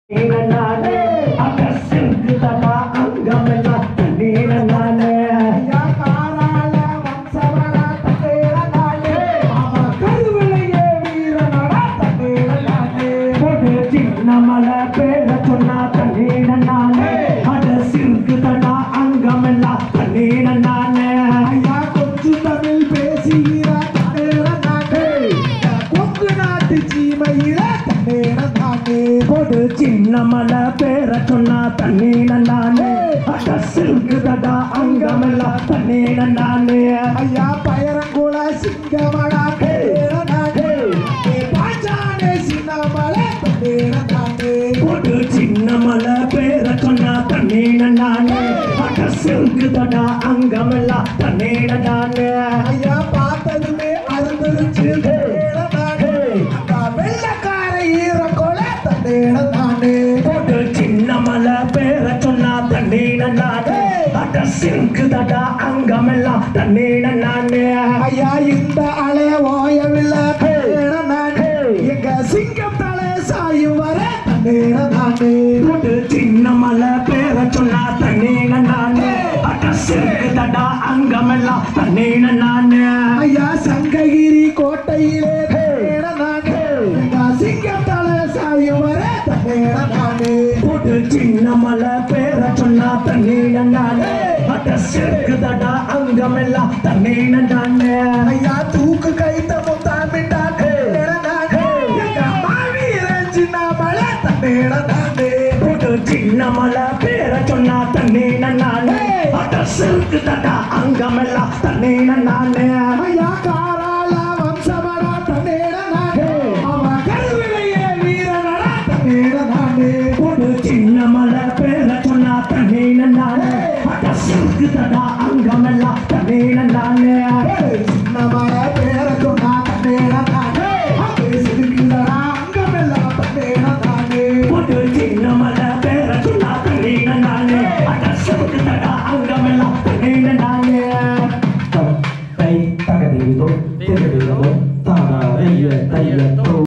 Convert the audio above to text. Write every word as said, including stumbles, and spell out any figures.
நம்மள பேர சொன்னா தண்ணீர நானே அட சிறுக்கு தடா அங்கமெல்லாம் தண்ணீர நானே ஐயா கொஞ்சம் தமிழ் பேசுகிற தண்ணீர நானே கொங்கு நாட்டு சீமையில தண்ணீர நானே ஒரு சின்ன மலை பேர சொன்னா தண்ணீர நானே அட சிறுக்கு தடா அங்கமெல்லாம் தண்ணீர நானே ஐயா பயரங்குள சிங்கமடா பேர நானே பாஞ்சானே சின்னமலை தண்ணீர சின்ன மலை பேர சொன்னா தண்ணீர நானே அட சிறுக்கு தடா அங்கமெல்லாம் தண்ணீர நானே ஐயா பார்த்ததுமே அருந்துருச்சு வெள்ளக்கார ஈர கொலை தண்ணீர நானே ஒரு சின்ன மலை பேர சொன்னா தண்ணீர நானே அட சிறுக்கு தடா அங்கமெல்லாம் தண்ணீர நானே ஐயா இந்த அலைய ஓயவில்லை பேர நானே எங்க சிங்கம் தலை சாயும் வர தண்ணீர நானே ஒரு சின்ன மலை பேர சொன்னா தண்ணீர நானே அட சிறுக்கு தடா அங்கமெல்லாம் தண்ணீர நானே ஐயா சங்ககிரி கோட்டையிலே தண்ணீர நானே எங்க சிங்கம் தலை சாயும் வர தண்ணீர நானே ஒரு சின்ன மலை பேர சொன்னா தண்ணீர நானே அட சிறுக்கு தடா அங்கமெல்லாம் தண்ணீர நானே ஐயா தூக்கு கைத்த முத்தாமிட்டா தண்ணீர நானே எங்க மாவீர சின்ன மலை தண்ணீர நானே ஒரு சின்ன மலை பேர சொன்னா தண்ணீர நானே அட சிறுக்கு தடா அங்கமெல்லாம் தண்ணீர நானே ஐயா காரால வம்சமடா தண்ணீர நானே அவ கருவிலையே வீரனடா தண்ணீர நானே ஒரு சின்ன மலை பேர சொன்னா தண்ணீர நானே அட சிறுக்கு தடா அங்கமெல்லாம் தண்ணீர நானே சின்ன மலை பேர சொன்னா தண்ணீர நானே அட சிறுக்கு தடா அங்கமெல்லாம் தண்ணீர நானே ஒரு சின்ன மலை பேர சொன்னா தண்ணீர நானே அட சிறுக்கு தடா அங்கமெல்லாம் தண்ணீர நானே tay ta cái gì tôi cái gì tôi ta là đây là tay là tôi